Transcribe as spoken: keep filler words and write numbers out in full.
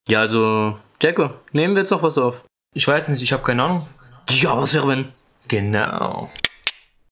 Ja, also, Jacko, nehmen wir jetzt noch was auf. Ich weiß nicht, ich habe keine Ahnung. Ja, was wäre wenn? Genau.